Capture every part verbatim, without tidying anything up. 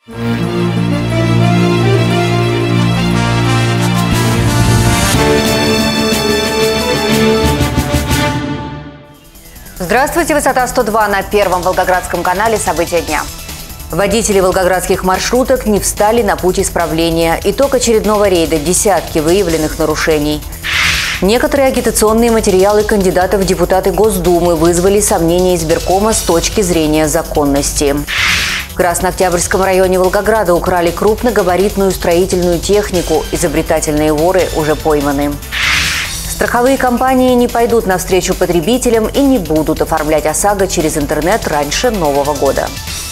Здравствуйте, высота сто два на Первом Волгоградском канале. События дня. Водители волгоградских маршруток не встали на путь исправления. Итог очередного рейда – десятки выявленных нарушений. Некоторые агитационные материалы кандидатов в депутаты Госдумы вызвали сомнения избиркома с точки зрения законности. В Краснооктябрьском районе Волгограда украли крупногабаритную строительную технику. Изобретательные воры уже пойманы. Страховые компании не пойдут навстречу потребителям и не будут оформлять ОСАГО через интернет раньше Нового года.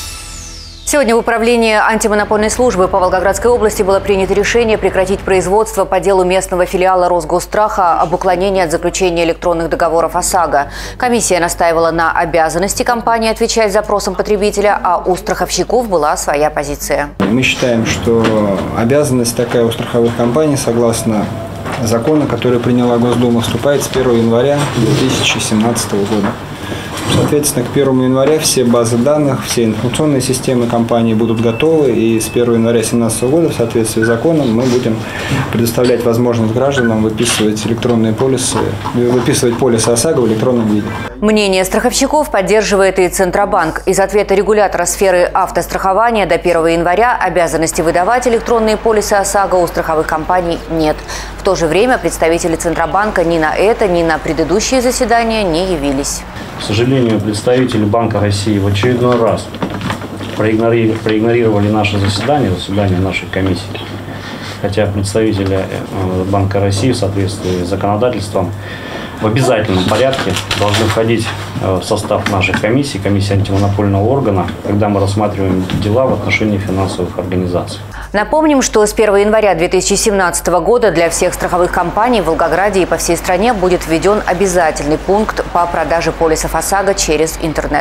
Сегодня в управлении антимонопольной службы по Волгоградской области было принято решение прекратить производство по делу местного филиала Росгосстраха об уклонении от заключения электронных договоров ОСАГО. Комиссия настаивала на обязанности компании отвечать запросам потребителя, а у страховщиков была своя позиция. Мы считаем, что обязанность такая у страховых компаний, согласно закона, который приняла Госдума, вступает с первого января две тысячи семнадцатого года. Соответственно, к первому января все базы данных, все информационные системы компании будут готовы, и с первого января две тысячи семнадцатого года в соответствии с законом мы будем предоставлять возможность гражданам выписывать электронные полисы, выписывать полисы ОСАГО в электронном виде. Мнение страховщиков поддерживает и Центробанк. Из ответа регулятора сферы автострахования до первого января обязанности выдавать электронные полисы ОСАГО у страховых компаний нет. В то же время представители Центробанка ни на это, ни на предыдущие заседания не явились. К сожалению, представители Банка России в очередной раз проигнорировали, проигнорировали наше заседание, заседание нашей комиссии. Хотя представители Банка России в соответствии с законодательством в обязательном порядке должны входить в состав нашей комиссии, комиссии антимонопольного органа, когда мы рассматриваем дела в отношении финансовых организаций. Напомним, что с первого января две тысячи семнадцатого года для всех страховых компаний в Волгограде и по всей стране будет введен обязательный пункт по продаже полисов ОСАГО через интернет.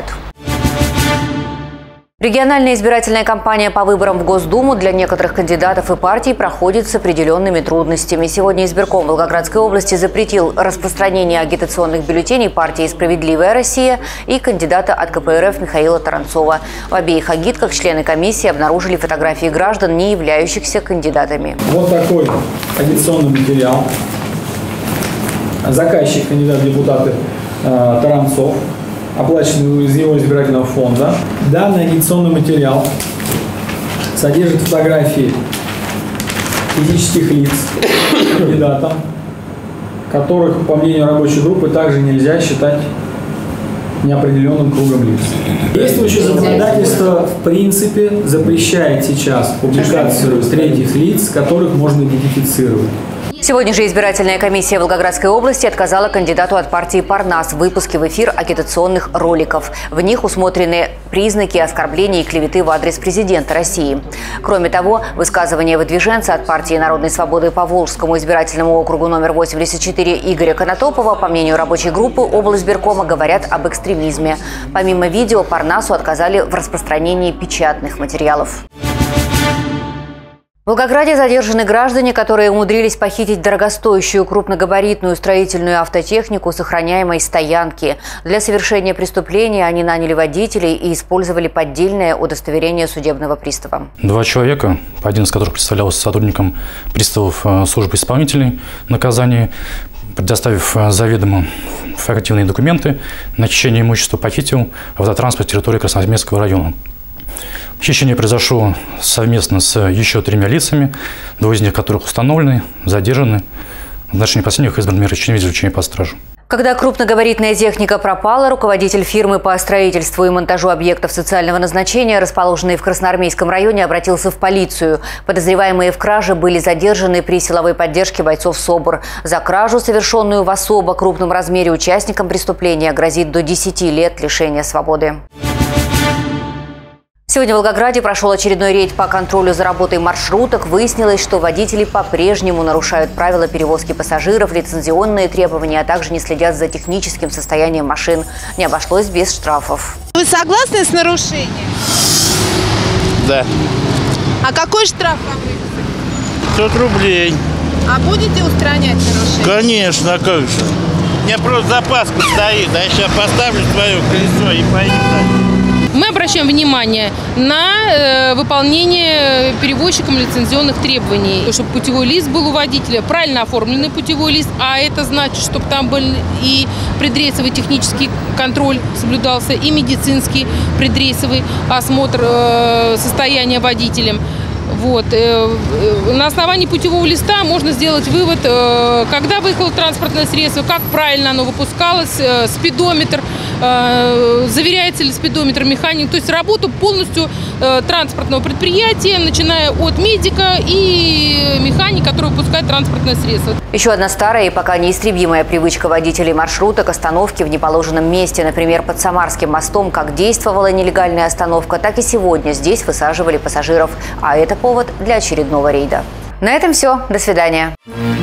Региональная избирательная кампания по выборам в Госдуму для некоторых кандидатов и партий проходит с определенными трудностями. Сегодня избирком Волгоградской области запретил распространение агитационных бюллетеней партии «Справедливая Россия» и кандидата от ка пэ эр эф Михаила Таранцова. В обеих агитках члены комиссии обнаружили фотографии граждан, не являющихся кандидатами. Вот такой агитационный материал. Заказчик, кандидат в депутаты э, Таранцов, оплаченный из его избирательного фонда. Данный агитационный материал содержит фотографии физических лиц кандидатам, которых, по мнению рабочей группы, также нельзя считать неопределенным кругом лиц. Действующее законодательство, в принципе, запрещает сейчас публикацию третьих лиц, которых можно идентифицировать. Сегодня же избирательная комиссия Волгоградской области отказала кандидату от партии «Парнас» в выпуске в эфир агитационных роликов. В них усмотрены признаки оскорбления и клеветы в адрес президента России. Кроме того, высказывания выдвиженца от партии «Народной свободы» по Волжскому избирательному округу номер восемьдесят четыре Игоря Конотопова, по мнению рабочей группы облсбиркома, говорят об экстремизме. Помимо видео, «Парнасу» отказали в распространении печатных материалов. В Волгограде задержаны граждане, которые умудрились похитить дорогостоящую крупногабаритную строительную автотехнику с охраняемой стоянки. Для совершения преступления они наняли водителей и использовали поддельное удостоверение судебного пристава. Два человека, один из которых представлялся сотрудником приставов службы исполнителей наказания, предоставив заведомо фактивные документы на хищение имущества, похитил автотранспорт территории Красноармейского района. Хищение произошло совместно с еще тремя лицами, двое из них которых установлены, задержаны. В отношении последних избраны меры извлечения под стражу. Когда крупногабаритная техника пропала, руководитель фирмы по строительству и монтажу объектов социального назначения, расположенной в Красноармейском районе, обратился в полицию. Подозреваемые в краже были задержаны при силовой поддержке бойцов СОБР. За кражу, совершенную в особо крупном размере, участникам преступления грозит до десяти лет лишения свободы. Сегодня в Волгограде прошел очередной рейд по контролю за работой маршруток. Выяснилось, что водители по-прежнему нарушают правила перевозки пассажиров, лицензионные требования, а также не следят за техническим состоянием машин. Не обошлось без штрафов. Вы согласны с нарушением? Да. А какой штраф вам выписали? пятьсот рублей. А будете устранять нарушение? Конечно, а как же. У меня просто запаска стоит, а я сейчас поставлю свое колесо и поеду. Мы обращаем внимание на выполнение перевозчиком лицензионных требований, чтобы путевой лист был у водителя, правильно оформленный путевой лист, а это значит, чтобы там был и предрейсовый технический контроль соблюдался, и медицинский предрейсовый осмотр состояния водителем. Вот. На основании путевого листа можно сделать вывод, когда выехало транспортное средство, как правильно оно выпускалось, спидометр, заверяется ли спидометр механик. То есть работу полностью транспортного предприятия, начиная от медика и механика, который выпускает транспортное средство. Еще одна старая и пока неистребимая привычка водителей маршруток – остановки в неположенном месте. Например, под Самарским мостом как действовала нелегальная остановка, так и сегодня здесь высаживали пассажиров. А это повод для очередного рейда. На этом все. До свидания.